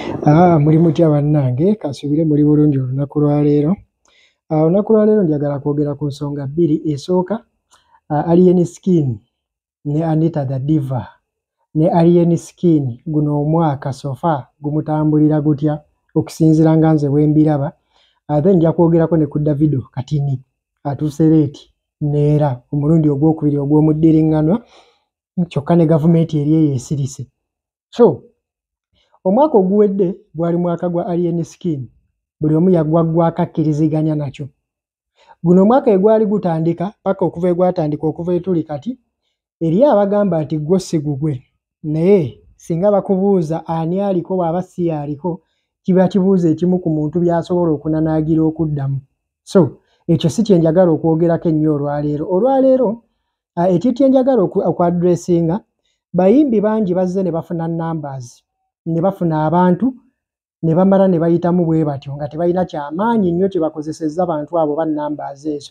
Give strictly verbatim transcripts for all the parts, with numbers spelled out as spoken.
Ah, muri mutya bannange kasubire muri bulungi olunaku lwa leero. Ah, olunaku lwa leero njagala kwogera ku nsonga bbiri. Esooka uh, Alien Skin ne Anitah the Diva ne Alien Skin guno omwaka sofa gumutambulira gutya okusinzira nga nze bwe mbiraba. Uh, then nja kwogerako ne ku Davido katini atuuse leeti neera omulundi ogwokubiri ogw'omuddiringanwa kyokka ne gavumenti eri eyo esirise. So omwaka oguwedde gwali mwaka gwa Alien Skin, buli omu yaggwaggwako akkiriziganya nakyo. Guno omwaka egwali gutandika paka okuva egwatandika okuva etuli kati eriyo abagamba nti gwo si gugwe, naye singa bakubuuza ani aliko bw'aba si aliko kiba kibuuzo ekimu ku muntu by'asobola okunanaagira okuddamu. So ekyo si kye njagala okwogerako ennyo olwaleero. Olwaleero uh, ekyo kye njagala okwadressinga, bayimbi bangi bazze ne bafuna numbers, ne bafuna abantu ne bamala ne bayitamu bwe batyo nga tebalina kyamaanyi nnyo kye bakozesezza abantu abo ba numbers ezo.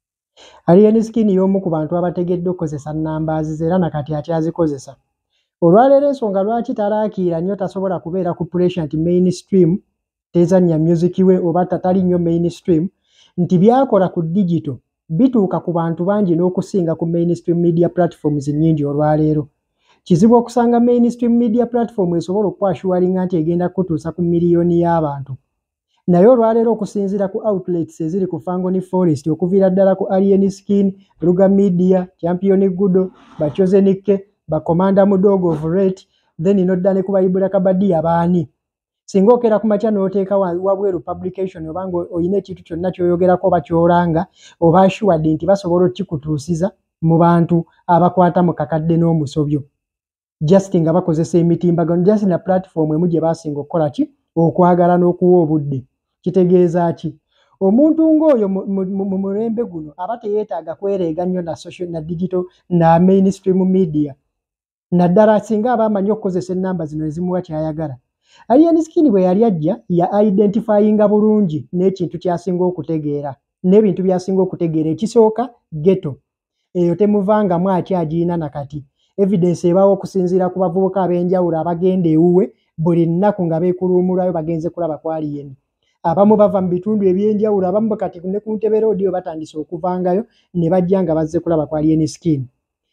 Alien Skin y'omu ku bantu abategedde okukozesa numbers ze era nakati akyazikozesa. Olwaleero ensonga lwaki talaakiira nnyo tasobola kubeera ku pressure nti mainstream tezannya music we oba tatali nnyo mainstream, nti byakola ku digital bituuka ku bantu bangi n'okusinga ku mainstream media platforms nnyingi olwaleero. Kizibu okusanga mainstream media platform esobola okwashuwalinga nti egenda kutuusa ku miliyoni y'abantu. Naye olwaleero okusinziira ku outlets eziri ku Fangoni Forest okuviira ddala ku Alien Skin, Luga Media, Champion Gudo, Bachozenike, Bakomanda Mudogo of Rate, then inodda ne ku Bayibula Kabadia baani. Singa okera ku makya n'oteeka wabweru publication obanga oyina ekintu kyonna ky'oyogerako oba ky'olanga oba assured nti basobola okikutuusiza mu bantu abakwata mu kakadde n'omusobyo. Just nga bakozesa emitimbagano, just na platform emu gye basinga okukola ki okwagala n'okuwa obudde. Kitegeeza ki? Omuntu ng'oyo mu mulembe guno aba teyeetaaga kwereega nnyo na social na digital na mainstream media. Naddala singa aba amanyi okukozesa ennamba zino ezimuwa ky'ayagala. Alien Skin bwe yali ajja ya identifyinga bulungi n'ekintu ky'asinga okutegeera n'ebintu by'asinga okutegeera. Ekisooka ghetto eyo temuvangamu akyagiina nakati. Evidence ebawo okusinziira ku bavubuka ab'enjawulo abagenda ewuwe buli nnaku nga beekuluumulwayo bagenze kulaba ku Alien. Abamu bava mu bitundu eby'enjawulo, abamu kati ne ku Ntebe Road batandise okuvangayo ne bajja nga bazze kulaba ku Alien Skin.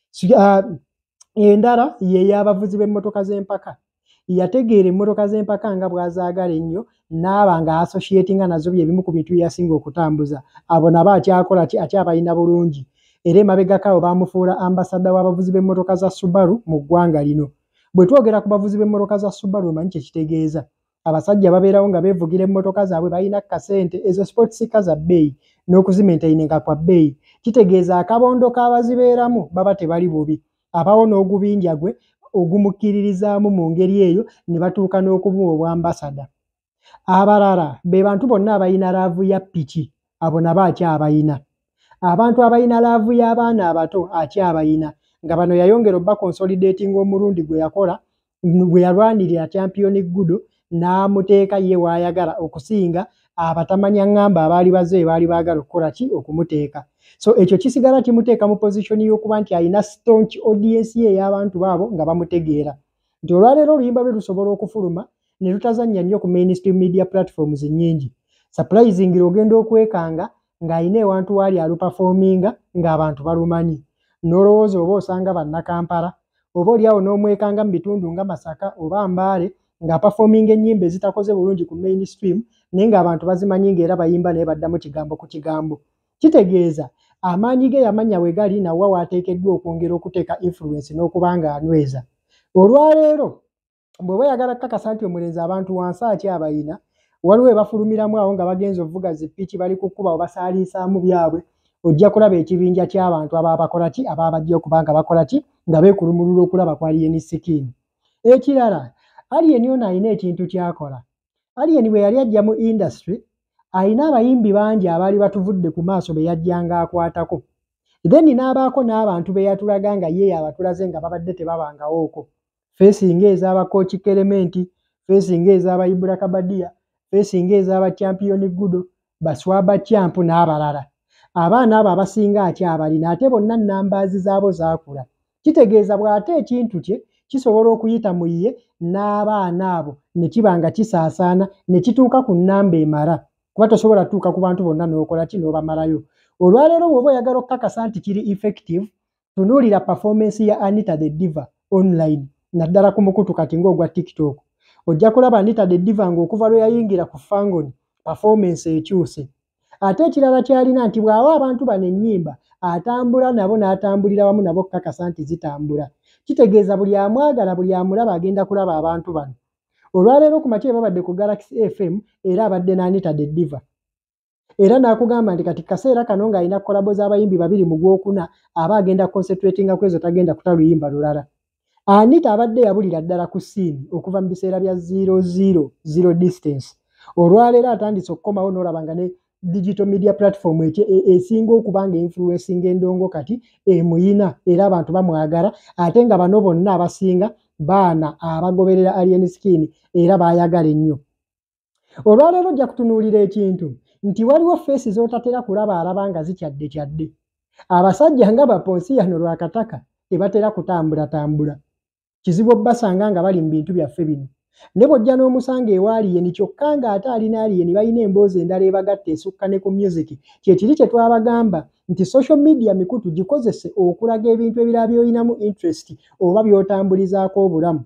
Uh, endala ye y'abavuzi b'emmotoka z'empaka. Yategeera emmotoka z'empaka nga bw'azaagala ennyo n'aba nga associatinga nazo byebimu ku bintu byasinga okutambuza. Abo nabo akyakola ki akyabalina bulungi. Era emabegakawo baamufuula ambasada w'abavuzi b'emmotoka za Subaru mu ggwanga lino. Bwe twogera ku bavuzi b'emmotoka za Subaru omanyi kye kitegeeza. Abasajja babeerawo nga beevugira emmotoka zaabwe balina kasente ezo sports car za bbeeyi n'okuzimaintaininga kwa bbeeyi. Kitegeeza akabondo k'abazibeeramu baba tebali bubi. Abawo n'ogubinja gwe ogumukkiririzaamu mu ngeri eyo ne batuuka n'okumuwa obwambasada. Abalala be bantu bonna abalina laavu ya piki, abo nabo akyabayina. Abantu abalina laavu y'abaana abato akyabayina, nga bano yayongera obba consolidating omulundi gwe yakola gwe yalwanirira Champion Gudo n'amuteeka ye w'ayagala okusinga abatamanya ngamba abaali bazze baali baagala okukola ki okumuteeka. So ekyo kisigala kimuteeka mu position y'okuba nti alina staunch audience ye y'abantu baabo nga bamutegeera. Nti olwaleero oluyimba lwe lusobola okufuluma ne lutazannya nnyo ku mainstream media platforms nnyingi. Surprisingly ogenda okwekanga ng'ayina ewantu waali aluperforminga ng'abantu balumanyi. N'olowooza oba osanga bannakampala oba oliawo n'omwekanga mu bitundu nga Masaka oba Mbale ng'aperforminga ennyimba ezitakoze bulungi ku mainstream naye ng'abantu bazimanyi ng'era bayimba naye baddamu kigambo ku kigambo. Kitegeeza amaanyi ge yamanya we gali nawa waateekeddwa okwongera okuteeka influence n'okuba ng'anyweza. Olwaleero bw'oba oyagala kkakasa nti omulenzi abantu wansi akyabayina, waliwo bafulumiramu awo nga bagenza ovuga zipiki bali ku kkuba obasaaliisaamu byabwe, ojja kulaba ekibinja ky'abantu ababa bakola ki ababa bajja okuba nga bakola ki nga beekulumulula okulaba ku Alien Skin. Ekirala, Alien ono alina ekintu ky'akola. Alien bwe yali ajja mu industry alina abayimbi bangi abaali batuvudde ku maaso be yajjanga akwatako. Then n'abaako n'abantu be yatulaga nga ye abatulaze nga babadde tebabangawooko. Facing ez'abakooki Kelementi, facing ez'abayibula Kabadia, facing ez'aba Champion Gudo, Baswaba Champ n'abalala. Abaana abo abasinga akyabalina ate bonna numbers zaabo zaakula. Kitegeeza bw'ate ekintu kye kisobola okuyita mu ye n'abaana abo ne kiba nga kisaasaana ne kituuka ku nnamba emala kuba tosobola tuuka ku bantu bonna n'okola ki n'obamalayo. Olwaleero bw'oba oyagala okukakasa nti kiri effective, tunuulira performance ya Anitah the Diva online naddala ku mukutu kati ng'ogwa TikTok. Ojja kulaba Anitah the Diva ng'okuva lwe yayingira ku Fangoni performance ekyuse. Ate ekirala kyalina nti bw'awa abantu bano ennyimba atambula nabo n'atambulira wamu nabo okukakasa nti zitambula. Kitegeeza buli amwagala buli amulaba agenda kulaba abantu bano. Olwaleero ku makya babadde ku Galaxy F M era abadde na Anitah the Diva. Era n'akugamba nti kati kaseera kano ng'alina kolabo z'abayimbi babiri mu gwokuna aba agenda concentratinga ku ezo tagenda kutaluyimba lulala. Anitah abadde yabulira ddala ku ssiini okuva mu biseera bya zero zero zero distance. Olwaleero atandise okukomawo n'olaba nga ne digital media platform esinga okuba nga influencing endongo kati emuyina era abantu bamwagala ate nga bano bonna abasinga baana abagoberera Alien Skin era bayagala ennyo. Olwaleero ojja kutunuulira ekintu nti waliwo feesi z'otatera kulaba alaba nga zikyadde kyadde. Abasajja nga baponsi yano lwakataka tebatera kutambula tambula. Kizibu obbasanga nga bali mu bintu byaffe bino. Ne bw'ojja n'omusanga ewa Alien kyokka ng'ate alina Alien balina emboozi endala ebagatta esukka ne ku music. Kye kiri kye twabagamba nti social media mikutu gikozese okulaga ebintu ebirala by'olinamu interest oba by'otambulizaako obulamu.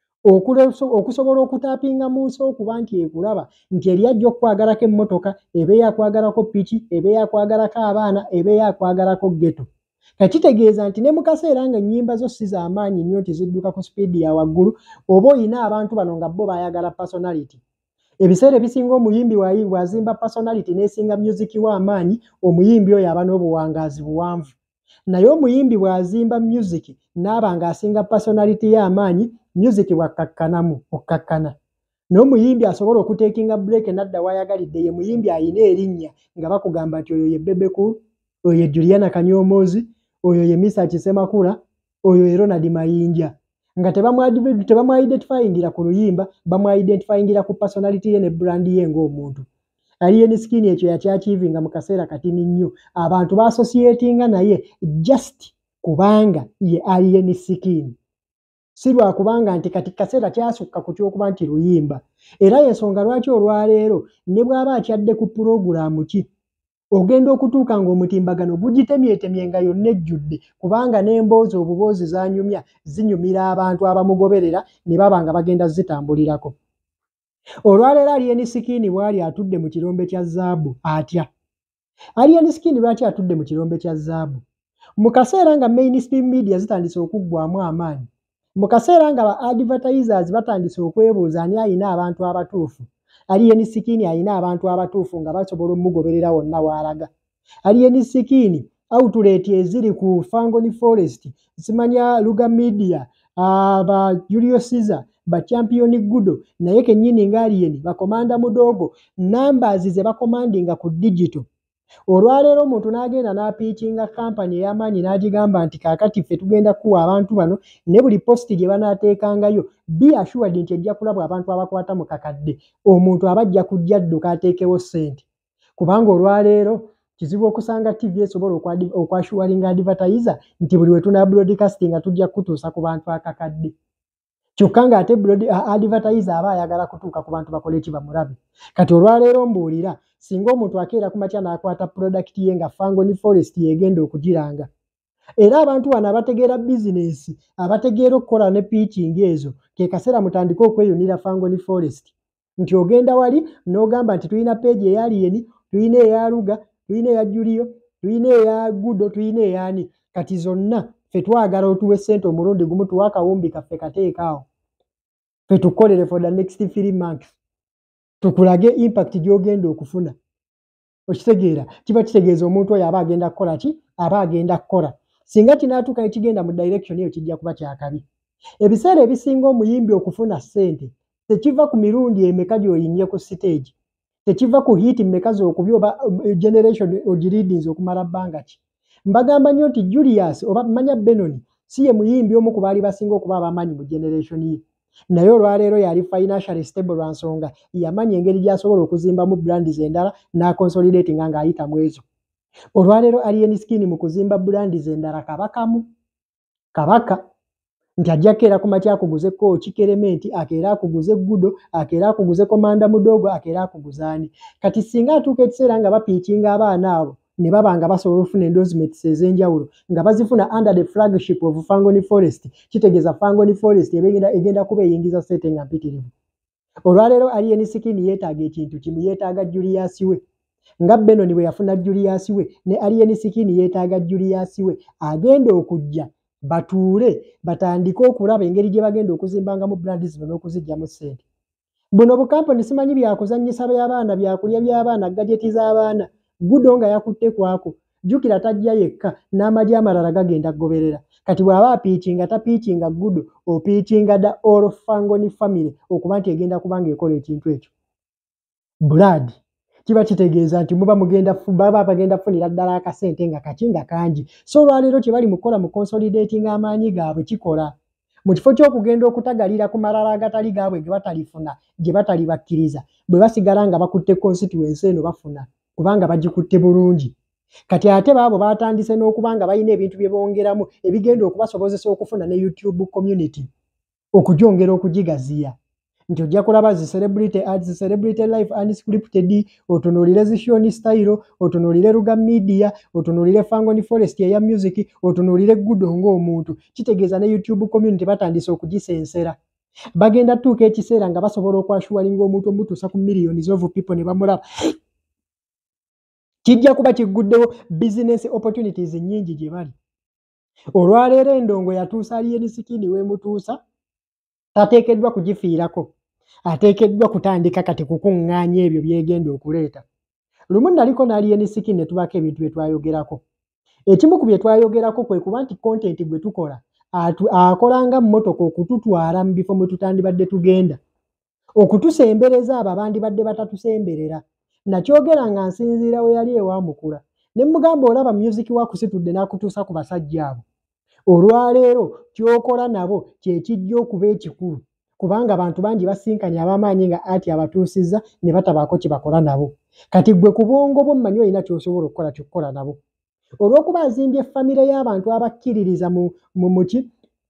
Okusobola okutaapinga mu nsi okuba nti ekulaba nti eri ajja okwagalako emmotoka, eba eyakwagalako piki, eba eyakwagalako abaana, eba eyakwagalako ghetto. Kakitegeeza nti ne mu kaseera nga ennyimba zo si z'amaanyi nnyo nti zidduka ku sipiidi ya waggulu oba oyina abantu bano nga bo bayagala personality. Ebiseera ebisinga omuyimbi bw'azimba personality n'esinga music w'amaanyi, omuyimbi oyo aba n'obuwangaazi buwanvu. Naye omuyimbi bw'azimba music n'aba ng'asinga personality y'amaanyi, music bw'akkakkanamu okkakkana. N'omuyimbi asobola okuteekinga break n'adda w'ayagalidde ye muyimbi ayina erinnya nga bakugamba nti oyo ye Bebe Cool, oyo ye Juliana Kanyoomoozi, oyo ye Misa Kisemakula, oyo ye Ronald Mayinja. Nga tebamu-identifyingira ku luyimba, bamu-identifyingira ku personality ye ne brand ye ng'omuntu. Alien Skin ekyo yakyakiivinga mu kaseera katini nnyo. Abantu baassociatinga naye just kubanga ye Alien Skin. Si lwakubanga nti kati kaseera kyasukka ku ky'okuba nti luyimba. Era y'ensonga lwaki olwaleero ne bw'aba akyadde ku pulogulaamu ki ogenda okutuuka ng'omutimbagano gugitemyetemye nga yonna ejjudde kubanga n'emboozi obuboozi zanyumya zinyumira abantu abamugoberera ne baba nga bagenda zitambulirako. Olwaleero Alien Skin bw'ali atudde mu kirombe kya zaabu atya. Alien Skin lwaki atudde mu kirombe kya zaabu? Mu kaseera nga mainstream media zitandise okuggwamu amaanyi, mu kaseera nga ba advertisers batandise okwebuuza ani ayina abantu abatuufu, Alien Skin ayina abantu abatuufu nga basobola omugoberera wonna w'alaga. Alien Skin outlet eziri ku Fangoni Forest, simanya Luga Media, aba Julius Caesar, ba Champion Gudo, naye kennyini nga Alien bakomanda mudogo, numbers ze bakomandinga ku digital. Olwaleero omuntu n'agenda n'apiikinga kampani ey'amaanyi n'agigamba nti kaakati ffe tugenda kuwa abantu bano ne buli posti gye banaateekangayo be assured nti ejja kulabwa abantu abakwata mu kakadde, omuntu aba ajja kujja adduka ateekewo ssente. Kubanga olwaleero kizibu okusanga T V esobola okwashuwalinga advertiser nti buli we tuna broadcasting tujja kutuusa ku bantu akakadde. Kyokka ng'ate advertiser aba ayagala kutuuka ku bantu bakole ki bamulabe. Kati olwaleero mbuulira singa omuntu akeera ku makya n'akwata product ye nga Fangoni Forest yegenda okugiranga. Era abantu bano abategeera bizinesi, abategeera okukola ne pitching ezo, ke kaseera mutandike okweyunira Fangoni Forest. Nti ogenda wali n'ogamba nti tulina page eya Alien, tulina eya Luga, tulina eya Julio, tulina eya Gudo, tulina eyani. Kati zonna ffe twagala otuwe ssente omulundi gumu tuwe akawumbi kaffe kateekaawo. Ffe tukolere for the next three months. Tukulage impact gy'ogenda okufuna. Okitegeera kiba kitegeeza omuntu oyo aba agenda kukola ki? Aba agenda kukola. Singa kinaatuuka ne kigenda mu direction eyo kijja kuba kyakabi. Ebiseera ebisinga omuyimbi okufuna ssente tekiva ku mirundi emeka gy'oyinnye ku stage, tekiva ku hit mmeka z'okubya oba generation ogireadings okumala bbanga ki. Mbagamba nnyo nti Julius oba manya Benoni si ye muyimbi omu ku baali basinga okuba ab'amaanyi mu generation ye. Naye olwaleero yali financially stable lwa nsonga yamanya engeri gy'asobola okuzimbamu brands endala n'akonsolidatinga ng'ayita mu ezo. Olwaleero Alien Skin mu kuzimba brands endala kabakamu. Kabaka. nti ajja keera ku makya akuguze Coach Kerementi, akeera akuguze Gudo, akeera akuguze Komanda Mudogo, akeera akuguzaani. Kati singa atuuka ekiseera nga bapiikinga abaana abo ne baba nga basobola okufuna endorsements ez'enjawulo nga bazifuna under the flagship of Fangoni Forest, kitegeeza Fangoni Forest ebegenda egenda kuba eyingiza ssente nga mpitirivu. Olwaleero Alien Skin yeetaaga ekintu kimu, yeetaaga Julius we. Nga Benon bwe yafuna Julius we, ne Alien Skin yeetaaga Julius we agenda okujja batuule batandike okulaba engeri gye bagenda okuzimbangamu brandi zino n'okuzijjamu ssente. Buno bukampani simanyi byakuzannyisa by'abaana, byakulya by'abaana, gadgeti z'abaana. Gudo nga yakutte kwako. Jjukira tajja yekka n'amagye amalala gagenda goberera. Kati bw'aba apiikinga tapiikinga Gudo, opiikinga da all Fangoni family okuba nti egenda kubanga ekola ekintu ekyo. Blood kiba kitegeeza nti muba mugenda baba bagenda funira ddala akasente nga kakinga kangi. So olwaleero kye bali mukola mu consolidating amaanyi gaabwe kikola. Mu kifo ky'okugenda okutagalira ku malala agatali gaabwe ge batalifuna, gye batali bakkiriza, bwe basigala nga bakutte constituency eno bafuna, kubanga bagikutte bulungi. Kati ate baabo batandise n'okuba nga balina ebintu bye bongeramu ebigenda okubasobozesa okufuna ne YouTube community, okugyongera okugigaziya. Nti ojja kulaba zi celebrity ads, celebrity life unscripted, otunuulire zishoni style, otunuulire Ruga Media, otunuulire Fangoni Forest ya music, otunuulire Gudo ng'omuntu. Kitegeeza ne YouTube community batandise okugisensera. Bagenda tuuka ekiseera nga basobola okwashuwalinga omuntu omutuusa ku millions of people ne bamulaba. Kijja kuba kiguddewo business opportunities nnyingi gye bali. Olwaleero endongo yatuusa Alien Skin weemutuusa, tateekeddwa kugifiirako. Ateekeddwa kutandika kati kukuŋŋaanya ebyo byegenda okuleeta. Lumu naliko na Alien Skin ne tubaako ebintu bye twayogerako. Ekimu ku bye twayogerako kwe kuba nti content gwe tukola akolanga mmotoka okututwala mu bifo mwe tutandibadde tugenda, okutusembereza abo abandibadde batatusemberera. Nakyogera nga nsinziira we yali ewamukula ne mugamba olaba music wakusitudde n'akutuusa ku basajja abo. Olwaleero kyokola nabo kye kijja okuba ekikulu, kubanga abantu bangi basinkanye ab'amaanyi nga ati abatuusizza ne batabaako kye bakola nabo. Kati gwe ku bwongo bwo mmanyi olina ky'osobola okukola ky'okukola nabo. Olw'okuba azimbye famire y'abantu abakkiririza mu muki,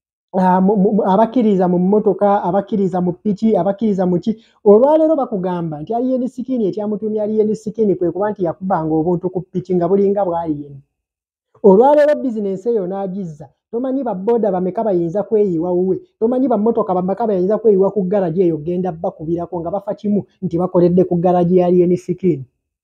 abakkiriza mu mmotoka, abakkiriza mu piki, abakkiriza mu ki, olwaleero bakugamba nti Alien Skin ekyamutumya Alien Skin kwe kuba nti yakubanga obuntu ku piki nga bulinga bwa Alien. Olwaleero bizinensi eyo n'agizza. Tomanyi ba boda bameka bayinza kweyiwa wuwe, tomanyi ba mmotoka bameka bayinza kweyiwa ku garagi eyo genda bakubirako nga bafa kimu nti bakoledde ku garagi ya Alien Skin.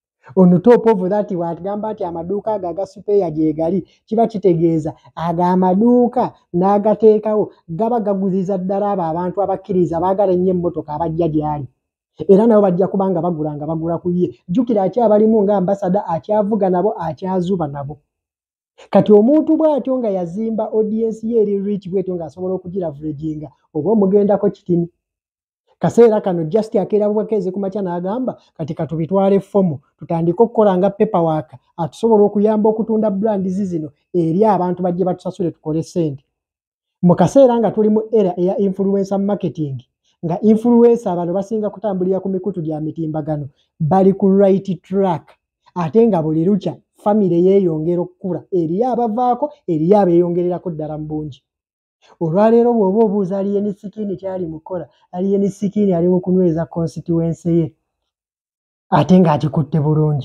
On top of that watugamba nti amaduuka ago agasupeya gye gali, kiba kitegeeza aga amaduuka n'agateekawo gaba gaguziza ddala abo abantu abakkiriza baagala ennyo emmotoka abajja gy'ali. Era nabo bajja kubanga bagula nga bagula ku ye. Jjukira akyabalimu nga ambasada, akyavuga nabo, akyazuba nabo. Kati omuntu bw'atyo nga yazimba audience ye eri rich bw'etyo ng'asobola okugiravulaginga, oba omugendako kitini. Kaseera kano just akeera bwakeze ku makya n'agamba kati katubitwale fomu tutandike okukola nga paperwork atusobola okuyamba okutunda brands zino eri abantu bajje batusasule tukole ssente. Mu kaseera nga tuli mu era eya influencer marketing, nga influencer abantu basinga kutambulira ku mikutu gya mitimbagano bali ku right track, ate nga buli lukya family yeeyongera okukula, eriyo abavaako, eriyo abeeyongererako ddala mu bungi. Olwaleero bw'oba obuuza Alien Skin kyali mukola, Alien Skin ali mu kunyweza constituency ye, ate ng'akikutte bulungi.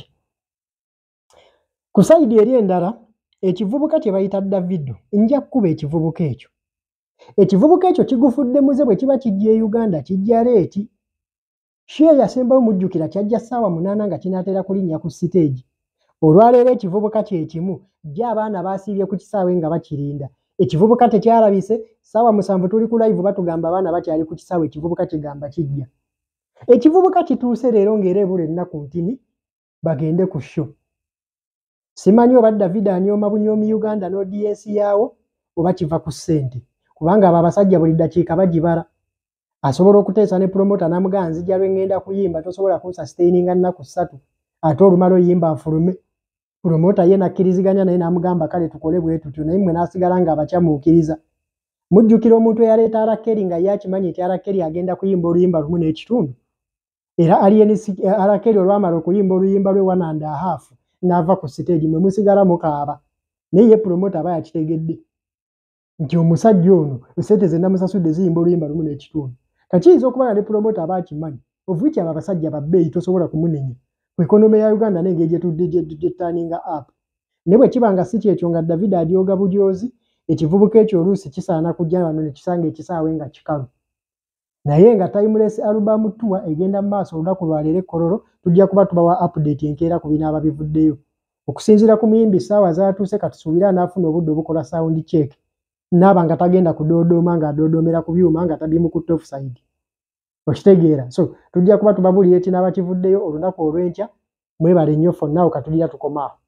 Ku sayidi eri endala, ekivubuka kye bayita Davido, nja kukuba ekivubuka ekyo. Ekivubuka ekyo kigufudde muze bwe kiba kijja e Uganda kijja leeti. Share yasembayo mujjukira kyajja ssaawa munaana nga kinaatera kulinnya ku siteegi. Olwaleero ekivubuka kye kimu, jja abaana baasiibye ku kisaawe nga bakirinda. Ekivubuka tekyalabise, ssaawa musanvu tuli ku live batugamba abaana bakyali ku kisaawe, ekivubuka kigamba kijja. Ekivubuka kituuse leero ng'era ebula ennaku ntini bagende ku show. Simanyi oba Davido anyooma bunyoomi Uganda n'audience yaawo oba kiva ku ssente, kubanga abo abasajja buli ddakiika bagibala. Asobola okuteesa ne promota n'amugamba nzija lwe ŋŋenda kuyimba tosobola kunsustaininga nnaku ssatu, ate olumala oyimba nfulume. Promota ye nakkiriziganya naye n'amugamba kale tukole bwe tutyo, naye mmwe n'asigala ng'abakyamuukiriza. Mujjukira omuntu eyaleeta Arakeri nga ye akimanyi nti Arakeri agenda kuyimba oluyimba lumu n'ekitundu. Era Arakeri olwamala okuyimba oluyimba lwe one and a half n'ava ku siteegi, mwe musigala mukaaba. Naye ye promota aba yakitegedde. nti omusajja ono esente ze namusasudde ziyimba oluyimba lumu n'ekitundu. Kakiyinza okuba nga ne promota aba akimanyi, ovuki abo abasajja babbeeyi tosobola kumunenya. Ku ekonome ya Uganda n'engeri gye tudde gye ttaaninga up. Ne bwe kiba nga si kyekyo nga Davido adyoga budyozi, ekivubuka ekyo oluusi kisaana kujja wano ne kisanga ekisaawe nga kikalu. Naye nga Timeless album tour egenda mu maaso olunaku lwa leero Kololo, tujja kuba tubawa update enkeera ku binaaba bivuddeyo. Okusinziira ku muyimbi ssaawa zaatuuse katusuubira anaafuna obudde obukola sound check. Naaba nga tagenda kudoodooma ng'adoodoomera ku byuma nga tabimukutte offside. Okitegeera. So tujja kuba tubabuulira ekinaaba kivuddeyo olunaku olw'enkya. Mwebale nnyo ffonna awo katulira tukomawo.